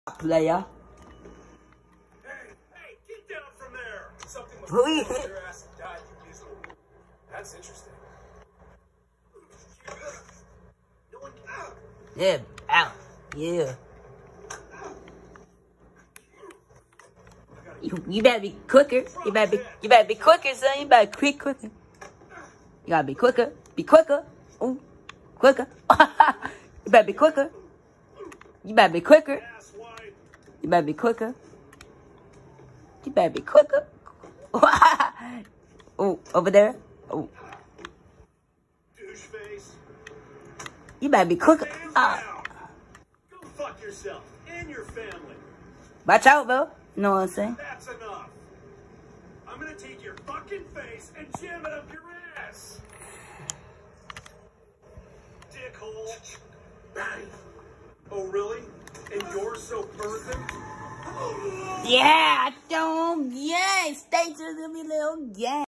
Player. Hey, get down from there. Something must Who have you- your ass and died, you weasel. That's interesting. No one. Yeah, out. Yeah. You better be quicker. You better be quicker, son. You better quicker. You gotta be quicker. Be quicker. Ooh, quicker. You better be quicker. You better be quicker. Ass wide. You better be quicker. You better be quicker. Oh, over there. Oh, Douche face. you better be quicker. Hands Ah. down. Go fuck yourself and your family. Watch out, bro. You know what I'm saying? That's enough. I'm gonna take your fucking face and jam it up your ass. Dickhole. Bang. Oh, really? And you're so perfect? Yeah, don't. Yeah, stay to the little game.